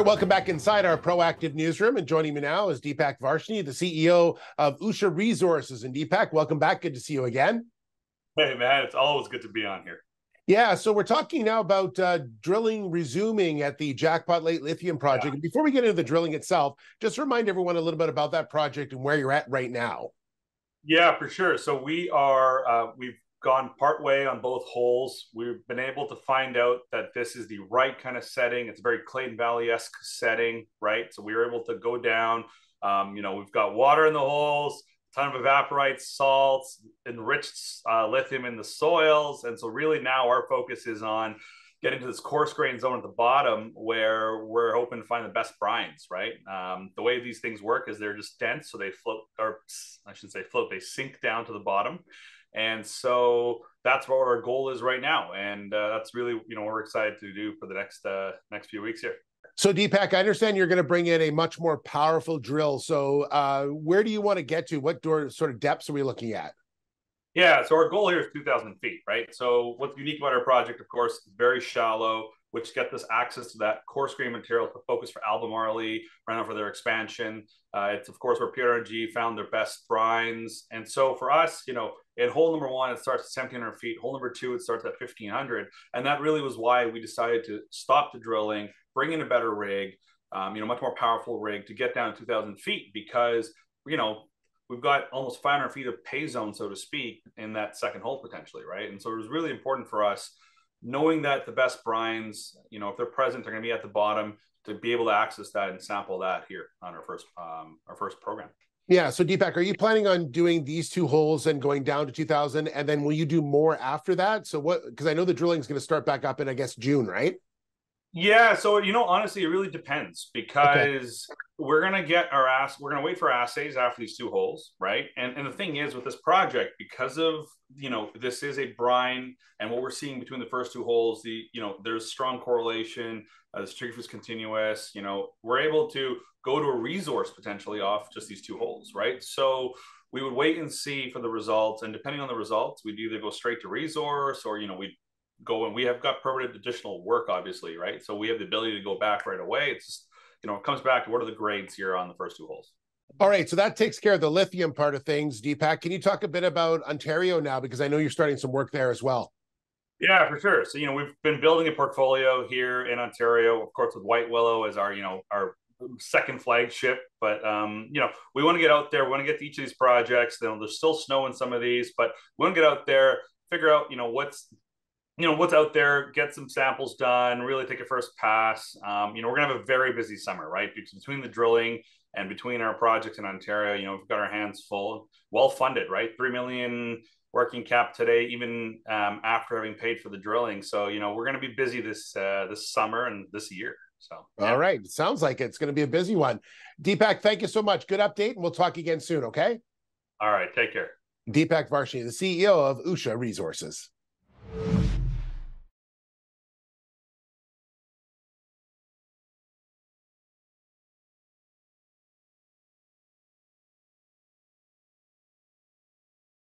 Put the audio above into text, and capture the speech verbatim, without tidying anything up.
All right, welcome back inside our Proactive newsroom. And joining me now is Deepak Varshney, the C E O of Usha Resources. And Deepak, welcome back. Good to see you again. Hey, man, it's always good to be on here. Yeah, so we're talking now about uh, drilling resuming at the Jackpot Lake Lithium Project. Yeah. And before we get into the drilling itself, just remind everyone a little bit about that project and where you're at right now. Yeah, for sure. So we are, uh, we've gone part way on both holes. We've been able to find out that this is the right kind of setting. It's a very Clayton Valley-esque setting, right? So we were able to go down. Um, you know, we've got water in the holes, a ton of evaporites, salts, enriched uh, lithium in the soils. And so really now our focus is on getting to this coarse grain zone at the bottom where we're hoping to find the best brines, right? Um, the way these things work is they're just dense, so they float, or I should say float, they sink down to the bottom. And so that's what our goal is right now. And uh, that's really, you know, what we're excited to do for the next uh, next few weeks here. So Deepak, I understand you're going to bring in a much more powerful drill. So uh, where do you want to get to? What door, sort of depths are we looking at? Yeah, so our goal here is two thousand feet, right? So what's unique about our project, of course, is very shallow, which get us access to that coarse grain material to focus for Albemarle, right now for their expansion. Uh, it's, of course, where P R N G found their best brines. And so for us, you know, in hole number one, it starts at seventeen hundred feet. Hole number two, it starts at fifteen hundred. And that really was why we decided to stop the drilling, bring in a better rig, um, you know, much more powerful rig to get down to two thousand feet because, you know, we've got almost five hundred feet of pay zone, so to speak, in that second hole potentially, right? And so it was really important for us, knowing that the best brines, you know, if they're present, they're going to be at the bottom, to be able to access that and sample that here on our first um, our first program. Yeah. So Deepak, are you planning on doing these two holes and going down to two thousand? And then will you do more after that? So what, because I know the drilling is going to start back up in, I guess, June, right? Yeah, so you know, honestly, it really depends because okay. we're gonna get our ass. We're gonna wait for assays after these two holes, right? And and the thing is with this project, because of you know this is a brine, and what we're seeing between the first two holes, the you know there's strong correlation. Uh, the streak is continuous. You know, we're able to go to a resource potentially off just these two holes, right? So we would wait and see for the results, and depending on the results, we'd either go straight to resource or you know we. go and we have got permitted additional work, obviously, right? So we have the ability to go back right away. It's just, you know, it comes back to what are the grades here on the first two holes. All right, so that takes care of the lithium part of things. Deepak, can you talk a bit about Ontario now? Because I know you're starting some work there as well. Yeah, for sure. So, you know, we've been building a portfolio here in Ontario, of course, with White Willow as our, you know, our second flagship. But, um, you know, we want to get out there. We want to get to each of these projects. You know, there's still snow in some of these, but we want to get out there, figure out, you know, what's, you know, what's out there, get some samples done, really take a first pass. Um, you know, we're going to have a very busy summer, right? Because between the drilling and between our projects in Ontario, you know, we've got our hands full, well-funded, right? Three million working cap today, even um, after having paid for the drilling. So, you know, we're going to be busy this uh, this summer and this year. So, yeah. All right. Sounds like it's going to be a busy one. Deepak, thank you so much. Good update, and we'll talk again soon, okay? All right. Take care. Deepak Varshney, the C E O of Usha Resources.